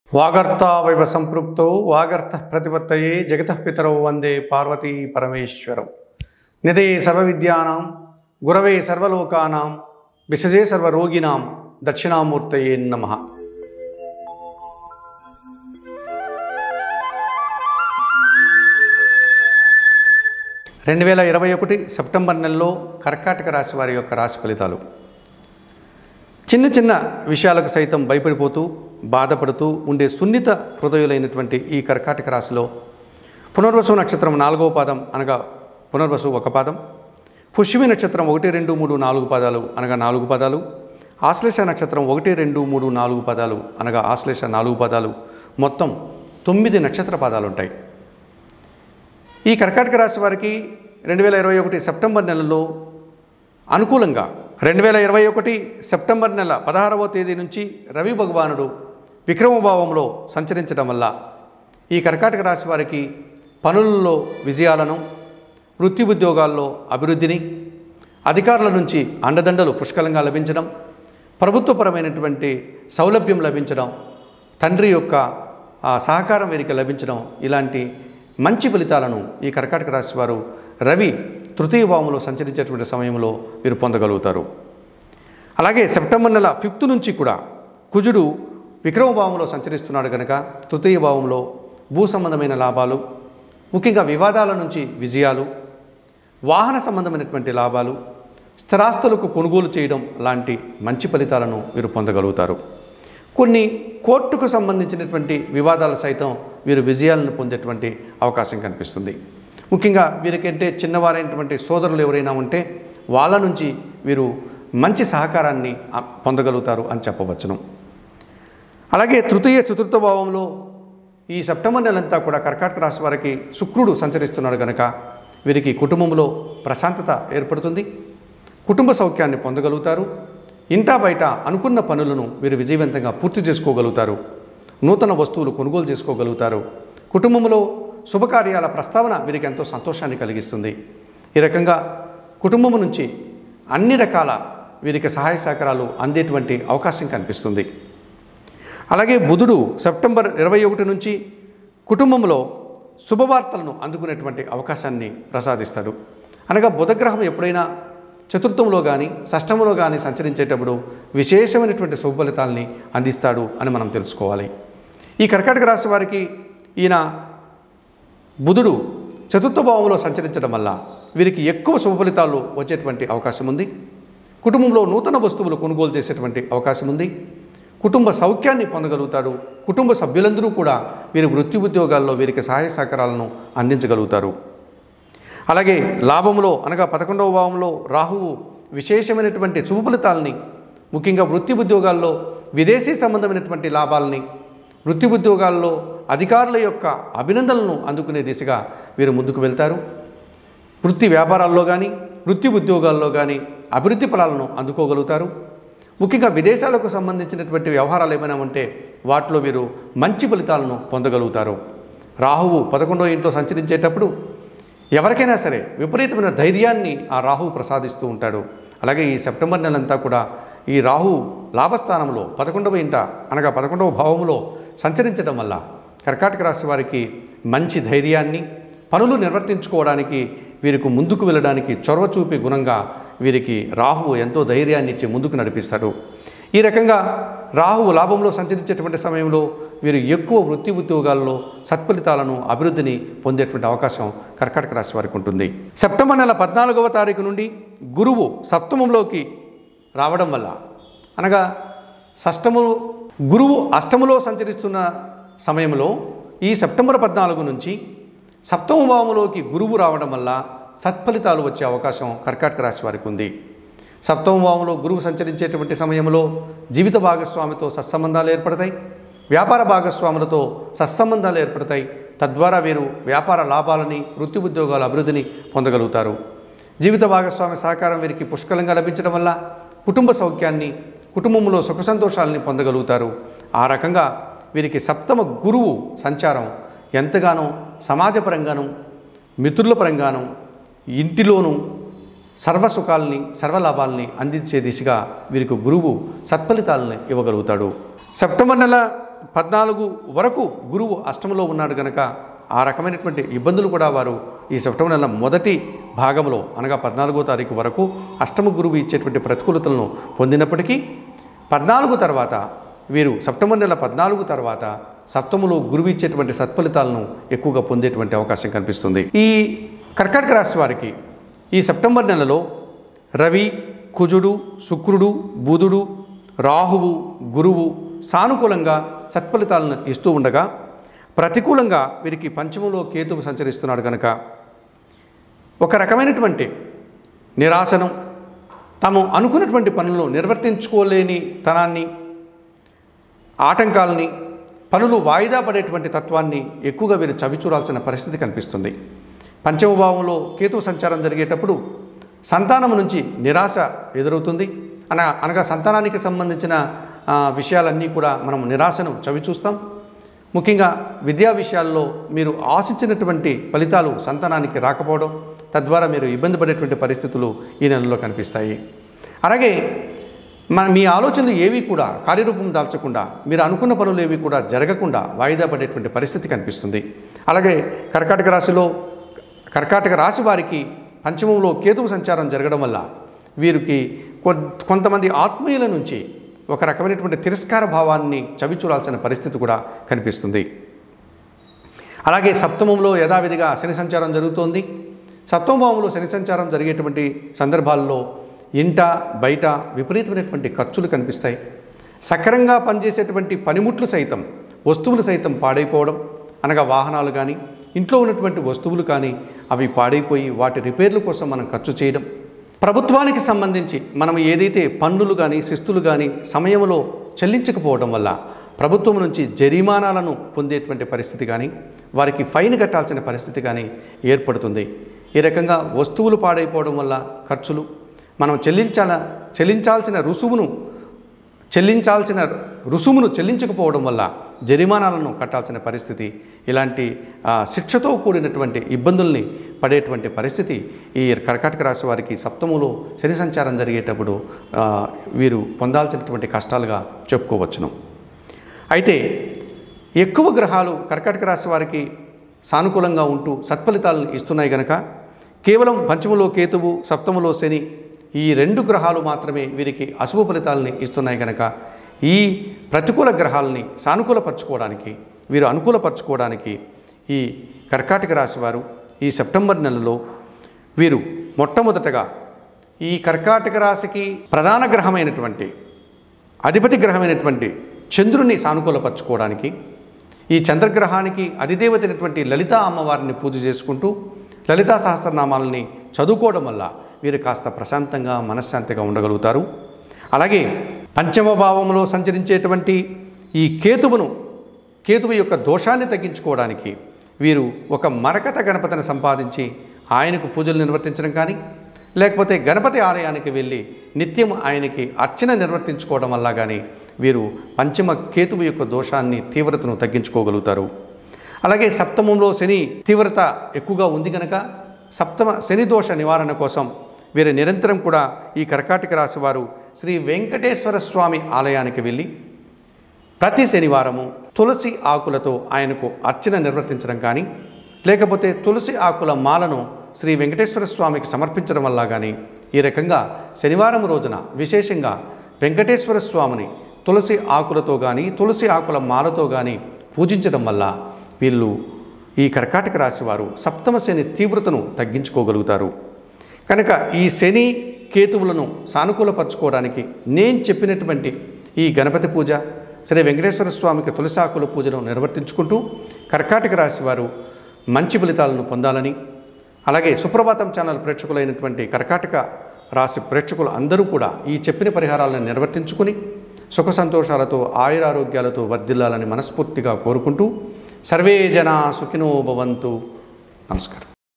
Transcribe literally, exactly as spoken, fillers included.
వాగర్తావివ సంపృక్తో వాగర్తః ప్రతిపత్తయే జగతః పితరౌ వందే పార్వతీ పరమేశ్వరౌ. నిధే సర్వవిద్యానాం గురవే సర్వలోకానాం విశజే సర్వరోగినాం దక్షిణామూర్తయే నమః. రెండు వేల ఇరవై ఒకటి సెప్టెంబర్ నెలలో కర్కాటక రాశి వారి యొక్క రాశి ఫలితాలు. చిన్న చిన్న విషయాలకు సైతం భయపడిపోతూ బాధపడుతూ ఉండే సున్నిత హృదయులైనటువంటి ఈ కర్కాటక రాశిలో పునర్వసు నక్షత్రం నాలుగవ పాదం అనగా పునర్వసు ఒక పాదం, పుష్యమి నక్షత్రం ఒకటి రెండు మూడు నాలుగు పాదాలు అనగా నాలుగు పాదాలు, ఆశ్లేష నక్షత్రం ఒకటి రెండు మూడు నాలుగు పాదాలు అనగా ఆశ్లేష నాలుగు పాదాలు, మొత్తం తొమ్మిది నక్షత్ర పాదాలు ఉంటాయి. ఈ కర్కాటక రాశి వారికి రెండు వేల ఇరవై ఒకటి సెప్టెంబర్ నెలలో అనుకూలంగా రెండు వేల ఇరవై ఒకటి సెప్టెంబర్ నెల పదహారవ తేదీ నుంచి రవి భగవానుడు విక్రమభావంలో సంచరించడం వల్ల ఈ కర్కాటక రాశి వారికి పనులలో విజయాలను, వృత్తి ఉద్యోగాల్లో అభివృద్ధిని, అధికారుల నుంచి అండదండలు పుష్కలంగా లభించడం, ప్రభుత్వపరమైనటువంటి సౌలభ్యం లభించడం, తండ్రి యొక్క సహకారం వీరికి లభించడం, ఇలాంటి మంచి ఫలితాలను ఈ కర్కాటక రాశి వారు రవి తృతీయ భావంలో సంచరించేటువంటి సమయంలో వీరు పొందగలుగుతారు. అలాగే సెప్టెంబర్ నెల ఫిఫ్త్ నుంచి కూడా కుజుడు విక్రమ భావంలో సంచరిస్తున్నాడు కనుక తృతీయ భావంలో భూ సంబంధమైన లాభాలు, ముఖ్యంగా వివాదాల నుంచి విజయాలు, వాహన సంబంధమైనటువంటి లాభాలు, స్థిరాస్తులకు కొనుగోలు చేయడం లాంటి మంచి ఫలితాలను వీరు పొందగలుగుతారు. కొన్ని కోర్టుకు సంబంధించినటువంటి వివాదాలు సైతం వీరు విజయాలను పొందేటువంటి అవకాశం కనిపిస్తుంది. ముఖ్యంగా వీరికంటే చిన్నవారైనటువంటి సోదరులు ఎవరైనా ఉంటే వాళ్ళ నుంచి వీరు మంచి సహకారాన్ని పొందగలుగుతారు అని చెప్పవచ్చును. అలాగే తృతీయ చతుర్థ భావంలో ఈ సెప్టెంబర్ నెలంతా కూడా కర్కాటక రాశి వారికి శుక్రుడు సంచరిస్తున్నాడు కనుక వీరికి కుటుంబంలో ప్రశాంతత ఏర్పడుతుంది, కుటుంబ సౌఖ్యాన్ని పొందగలుగుతారు, ఇంటా బయట అనుకున్న పనులను వీరు విజయవంతంగా పూర్తి చేసుకోగలుగుతారు, నూతన వస్తువులు కొనుగోలు చేసుకోగలుగుతారు, కుటుంబంలో శుభకార్యాల ప్రస్తావన వీరికి ఎంతో సంతోషాన్ని కలిగిస్తుంది. ఈ రకంగా కుటుంబం నుంచి అన్ని రకాల వీరికి సహాయ సహకారాలు అందేటువంటి అవకాశం కనిపిస్తుంది. అలాగే బుధుడు సెప్టెంబర్ ఇరవై ఒకటి నుంచి కుటుంబంలో శుభవార్తలను అందుకునేటువంటి అవకాశాన్ని ప్రసాదిస్తాడు. అనగా బుధగ్రహం ఎప్పుడైనా చతుర్థంలో కానీ షష్టంలో కానీ సంచరించేటప్పుడు విశేషమైనటువంటి శుభ ఫలితాలని అందిస్తాడు అని మనం తెలుసుకోవాలి. ఈ కర్కాటక రాశి వారికి ఈయన బుధుడు చతుర్థ భావంలో సంచరించడం వల్ల వీరికి ఎక్కువ శుభ ఫలితాలు వచ్చేటువంటి అవకాశం ఉంది, కుటుంబంలో నూతన వస్తువులు కొనుగోలు చేసేటువంటి అవకాశం ఉంది, కుటుంబ సౌఖ్యాన్ని పొందగలుగుతాడు, కుటుంబ సభ్యులందరూ కూడా వీరి వృత్తి ఉద్యోగాల్లో వీరికి సహాయ సహకారాలను అందించగలుగుతారు. అలాగే లాభంలో అనగా పదకొండవ భావంలో రాహువు విశేషమైనటువంటి శుభ ఫలితాలని, ముఖ్యంగా వృత్తి ఉద్యోగాల్లో విదేశీ సంబంధమైనటువంటి లాభాలని, వృత్తి ఉద్యోగాల్లో అధికారుల యొక్క అభినందనలను అందుకునే దిశగా వీరు ముందుకు వెళ్తారు. వృత్తి వ్యాపారాల్లో కానీ వృత్తి ఉద్యోగాల్లో కానీ అభివృద్ధి ఫలాలను అందుకోగలుగుతారు. ముఖ్యంగా విదేశాలకు సంబంధించినటువంటి వ్యవహారాలు ఏమైనా ఉంటే వాటిలో వీరు మంచి ఫలితాలను పొందగలుగుతారు. రాహువు పదకొండవ ఇంట్లో సంచరించేటప్పుడు ఎవరికైనా సరే విపరీతమైన ధైర్యాన్ని ఆ రాహువు ప్రసాదిస్తూ ఉంటాడు. అలాగే ఈ సెప్టెంబర్ నెలంతా కూడా ఈ రాహువు లాభస్థానంలో పదకొండవ ఇంట అనగా పదకొండవ భావంలో సంచరించడం వల్ల కర్కాటక రాశి వారికి మంచి ధైర్యాన్ని, పనులు నిర్వర్తించుకోవడానికి వీరికి ముందుకు వెళ్ళడానికి చొరవ చూపే గుణంగా వీరికి రాహువు ఎంతో ధైర్యాన్ని ఇచ్చి ముందుకు నడిపిస్తాడు. ఈ రకంగా రాహువు లాభంలో సంచరించేటువంటి సమయంలో వీరు ఎక్కువ వృత్తి ఉద్యోగాల్లో సత్ఫలితాలను, అభివృద్ధిని పొందేటువంటి అవకాశం కర్కాటక రాశి వారికి ఉంటుంది. సెప్టెంబర్ నెల పద్నాలుగవ తారీఖు నుండి గురువు సప్తమంలోకి రావడం వల్ల అనగా షష్టము గురువు అష్టములో సంచరిస్తున్న సమయంలో ఈ సెప్టెంబర్ పద్నాలుగు నుంచి సప్తమ భావంలోకి గురువు రావడం వల్ల సత్ఫలితాలు వచ్చే అవకాశం కర్కాటక రాశి వారికి ఉంది. సప్తమ భావంలో గురువు సంచరించేటువంటి సమయంలో జీవిత భాగస్వామితో సత్సంబంధాలు ఏర్పడతాయి, వ్యాపార భాగస్వాములతో సత్సంబంధాలు ఏర్పడతాయి. తద్వారా వీరు వ్యాపార లాభాలని, వృత్తి ఉద్యోగాల అభివృద్ధిని పొందగలుగుతారు. జీవిత భాగస్వామి సహకారం వీరికి పుష్కలంగా లభించడం వల్ల కుటుంబ సౌఖ్యాన్ని, కుటుంబంలో సుఖ సంతోషాలని పొందగలుగుతారు. ఆ రకంగా వీరికి సప్తమ గురువు సంచారం ఎంతగానో సమాజపరంగాను, మిత్రుల పరంగాను, ఇంటిలోనూ సర్వసుఖాలని, సర్వలాభాలని అందించే దిశగా వీరికి గురువు సత్ఫలితాలను ఇవ్వగలుగుతాడు. సెప్టెంబర్ నెల పద్నాలుగు వరకు గురువు అష్టమంలో ఉన్నాడు కనుక ఆ రకమైనటువంటి ఇబ్బందులు కూడా వారు ఈ సెప్టెంబర్ నెల మొదటి భాగంలో అనగా పద్నాలుగో తారీఖు వరకు అష్టమ గురువు ఇచ్చేటువంటి ప్రతికూలతలను పొందినప్పటికీ పద్నాలుగు తర్వాత వీరు సెప్టెంబర్ నెల పద్నాలుగు తర్వాత సప్తములో గురువు ఇచ్చేటువంటి సత్ఫలితాలను ఎక్కువగా పొందేటువంటి అవకాశం కనిపిస్తుంది. ఈ కర్కాటక రాశి వారికి ఈ సెప్టెంబర్ నెలలో రవి, కుజుడు, శుక్రుడు, బుధుడు, రాహువు, గురువు సానుకూలంగా సత్ఫలితాలను ఇస్తూ ఉండగా ప్రతికూలంగా వీరికి పంచమంలో కేతువు సంచరిస్తున్నాడు కనుక ఒక రకమైనటువంటి నిరాశను, తాము అనుకున్నటువంటి పనులను నిర్వర్తించుకోలేని తనాన్ని, ఆటంకాలని, పనులు వాయిదా పడేటువంటి తత్వాన్ని ఎక్కువగా వీరు చవిచూడాల్సిన పరిస్థితి కనిపిస్తుంది. పంచమ భావంలో కేతువు సంచారం జరిగేటప్పుడు సంతానం నుంచి నిరాశ ఎదురవుతుంది. అన అనగా సంతానానికి సంబంధించిన విషయాలన్నీ కూడా మనం నిరాశను చవిచూస్తాం. ముఖ్యంగా విద్యా విషయాల్లో మీరు ఆశించినటువంటి ఫలితాలు సంతానానికి రాకపోవడం, తద్వారా మీరు ఇబ్బంది పడేటువంటి పరిస్థితులు ఈ నెలలో కనిపిస్తాయి. అలాగే మన మీ ఆలోచనలు ఏవి కూడా కార్యరూపం దాల్చకుండా, మీరు అనుకున్న పనులు ఏవి కూడా జరగకుండా వాయిదా పడేటువంటి పరిస్థితి కనిపిస్తుంది. అలాగే కర్కాటక రాశిలో కర్కాటక రాశి వారికి పంచమంలో కేతువు సంచారం జరగడం వల్ల వీరికి కొంతమంది ఆత్మీయుల నుంచి ఒక రకమైనటువంటి తిరస్కార భావాన్ని చవిచూడాల్సిన పరిస్థితి కూడా కనిపిస్తుంది. అలాగే సప్తమంలో యథావిధిగా శని సంచారం జరుగుతోంది. సప్తమ భావంలో శని సంచారం జరిగేటువంటి సందర్భాల్లో ఇంట బయట విపరీతమైనటువంటి ఖర్చులు కనిపిస్తాయి. సక్రమంగా పనిచేసేటువంటి పనిముట్లు సైతం, వస్తువులు సైతం పాడైపోవడం, అనగా వాహనాలు కానీ ఇంట్లో ఉన్నటువంటి వస్తువులు కానీ అవి పాడైపోయి వాటి రిపేర్ల కోసం మనం ఖర్చు చేయడం, ప్రభుత్వానికి సంబంధించి మనం ఏదైతే పన్నులు కానీ శిస్తులు కానీ సమయంలో చెల్లించకపోవడం వల్ల ప్రభుత్వం నుంచి జరిమానాలను పొందేటువంటి పరిస్థితి కానీ, వారికి ఫైన్ కట్టాల్సిన పరిస్థితి కానీ ఏర్పడుతుంది. ఈ రకంగా వస్తువులు పాడైపోవడం వల్ల ఖర్చులు, మనం చెల్లించాల చెల్లించాల్సిన రుసుమును చెల్లించాల్సిన రుసుమును చెల్లించకపోవడం వల్ల జరిమానాలను కట్టాల్సిన పరిస్థితి, ఇలాంటి శిక్షతో కూడినటువంటి ఇబ్బందుల్ని పడేటువంటి పరిస్థితి ఈ కర్కాటక రాశి వారికి సప్తములో శని సంచారం జరిగేటప్పుడు వీరు పొందాల్సినటువంటి కష్టాలుగా చెప్పుకోవచ్చును. అయితే ఎక్కువ గ్రహాలు కర్కాటక రాశి వారికి సానుకూలంగా ఉంటూ సత్ఫలితాలను ఇస్తున్నాయి కనుక కేవలం పంచములో కేతువు, సప్తములో శని ఈ రెండు గ్రహాలు మాత్రమే వీరికి అశుభ ఫలితాలని ఇస్తున్నాయి కనుక ఈ ప్రతికూల గ్రహాలని సానుకూలపరచుకోవడానికి, వీరు అనుకూలపరచుకోవడానికి ఈ కర్కాటక రాశి వారు ఈ సెప్టెంబర్ నెలలో వీరు మొట్టమొదటగా ఈ కర్కాటక రాశికి ప్రధాన గ్రహమైనటువంటి అధిపతి గ్రహమైనటువంటి చంద్రుని సానుకూలపరచుకోవడానికి, ఈ చంద్రగ్రహానికి అధిదేవత అయినటువంటి లలితా అమ్మవారిని పూజ చేసుకుంటూ లలితా సహస్రనామాలని చదువుకోవడం వల్ల వీరు కాస్త ప్రశాంతంగా మనశ్శాంతిగా ఉండగలుగుతారు. అలాగే పంచమ భావంలో సంచరించేటువంటి ఈ కేతువును కేతువు యొక్క దోషాన్ని తగ్గించుకోవడానికి వీరు ఒక మరకత గణపతిని సంపాదించి ఆయనకు పూజలు నిర్వర్తించడం కానీ, లేకపోతే గణపతి ఆలయానికి వెళ్ళి నిత్యం ఆయనకి అర్చన నిర్వర్తించుకోవడం వల్ల కానీ వీరు పంచమ కేతువు యొక్క దోషాన్ని తీవ్రతను తగ్గించుకోగలుగుతారు. అలాగే సప్తమంలో శని తీవ్రత ఎక్కువగా ఉంది కనుక సప్తమ శని దోష నివారణ కోసం వీరు నిరంతరం కూడా ఈ కర్కాటక రాశి వారు శ్రీ వెంకటేశ్వర స్వామి ఆలయానికి వెళ్ళి ప్రతి శనివారము తులసి ఆకులతో ఆయనకు అర్చన నిర్వర్తించడం కానీ, లేకపోతే తులసి ఆకుల మాలను శ్రీ వెంకటేశ్వర స్వామికి సమర్పించడం వల్ల కానీ ఈ రకంగా శనివారం రోజున విశేషంగా వెంకటేశ్వర స్వామిని తులసి ఆకులతో కానీ తులసి ఆకుల మాలతో కానీ పూజించడం వల్ల వీళ్ళు ఈ కర్కాటక రాశి వారు సప్తమ శని తీవ్రతను తగ్గించుకోగలుగుతారు. కనుక ఈ శని కేతువులను సానుకూలపరచుకోవడానికి నేను చెప్పినటువంటి ఈ గణపతి పూజ, శ్రీ వెంకటేశ్వర స్వామికి తులసాకుల పూజను నిర్వర్తించుకుంటూ కర్కాటక రాశి వారు మంచి ఫలితాలను పొందాలని, అలాగే సుప్రభాతం ఛానల్ ప్రేక్షకులైనటువంటి కర్కాటక రాశి ప్రేక్షకులు అందరూ కూడా ఈ చెప్పిన పరిహారాలను నిర్వర్తించుకుని సుఖ సంతోషాలతో ఆయురారోగ్యాలతో వర్ధిల్లాలని మనస్ఫూర్తిగా కోరుకుంటూ సర్వే జనా సుఖినో భవంతు. నమస్కారం.